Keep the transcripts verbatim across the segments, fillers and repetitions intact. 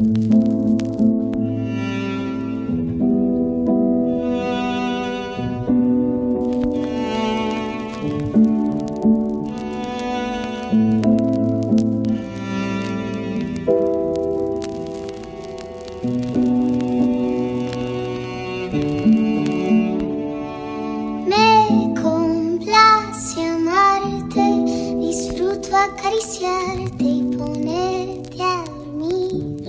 Acariciarte y ponerte a dormir.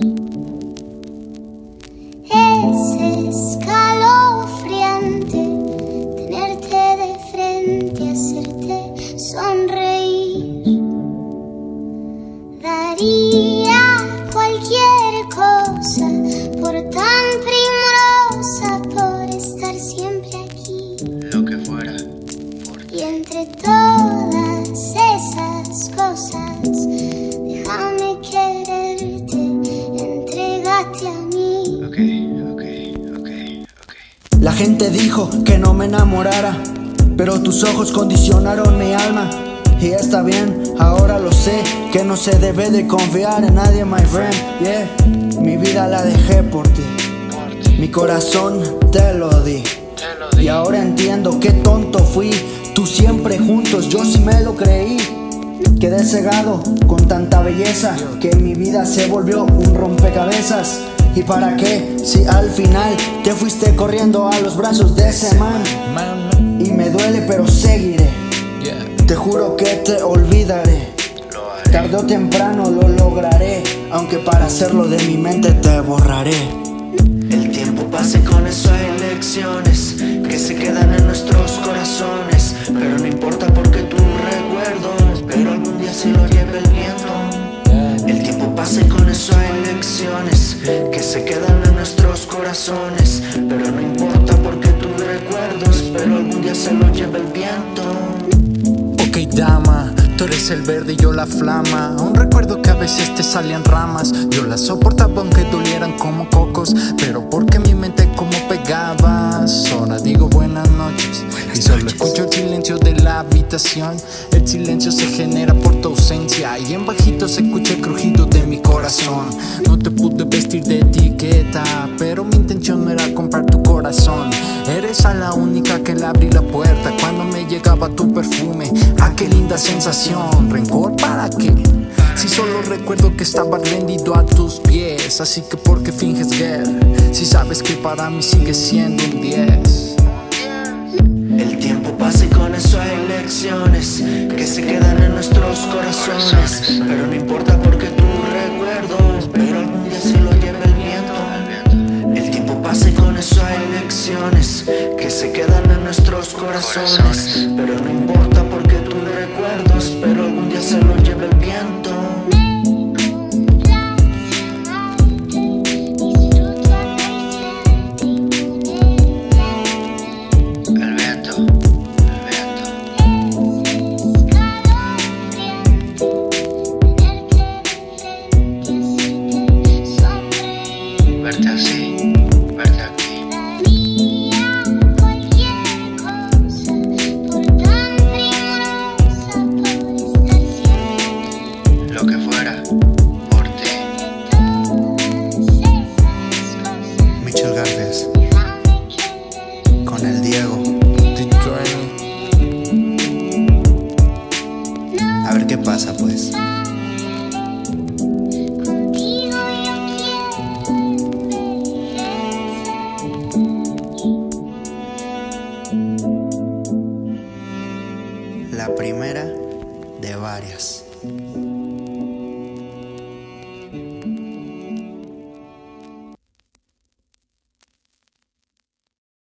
Es escalofriante tenerte de frente, hacerte sonreír. Daría cualquier cosa por tan primorosa, por estar siempre aquí. Lo que fuera por ti. Y entre todas esas cosas, déjame quererte, entrégate a mí. Ok, ok, ok, ok. La gente dijo que no me enamorara, pero tus ojos condicionaron mi alma. Y está bien, ahora lo sé, que no se debe de confiar en nadie, my friend. Yeah, mi vida la dejé por ti, Por ti. mi corazón te lo di. Te lo di. Y ahora entiendo qué tonto fui. Tú siempre juntos, yo sí me lo creí. Quedé cegado con tanta belleza que mi vida se volvió un rompecabezas. ¿Y para qué? Si al final te fuiste corriendo a los brazos de ese man. Y me duele pero seguiré. Te juro que te olvidaré. Lo haré. Tarde o temprano lo lograré, aunque para hacerlo de mi mente te borraré. El tiempo pasa y con eso hay lecciones que se quedan en nuestros corazones, pero no importa porque tu recuerdo espero algún día se lo lleve el viento. El tiempo pasa y con eso hay lecciones que se quedan en nuestros corazones, pero no importa porque tu recuerdo espero algún día se lo lleve el viento. Ok, dama, tú eres el verde y yo la flama. Aún recuerdo que a veces te salían ramas. Yo las soportaba aunque dolieran como cocos, pero porque mi mente como pegabas. Ahora digo buenas noches y solo escucho el silencio de la habitación. El silencio se genera por tu ausencia y en bajito se escucha el crujido de mi corazón. No te pude vestir de etiqueta, pero mi intención no era comprar tu corazón. Eres a la única que le abrí la puerta cuando me llegaba tu perfume. Ah, qué linda sensación. ¿Rencor para qué? Si solo recuerdo que estaba rendido a tus pies. Así que ¿por qué finges guerra? Si sabes que para mí sigues siendo un diez. El tiempo pasa y con eso hay lecciones que se quedan en nuestros corazones, pero no importa porque tu recuerdo espero algún día se lo lleve el viento. El tiempo pasa y con eso hay lecciones que se quedan en nuestros corazones, pero no importa porque tu recuerdo espero algún día se lo lleve el viento. El viento, el viento. Verte así, verte aquí. Lo que fuera por ti. Michel Garvez con el Diego. A ver qué pasa pues. La primera de varias.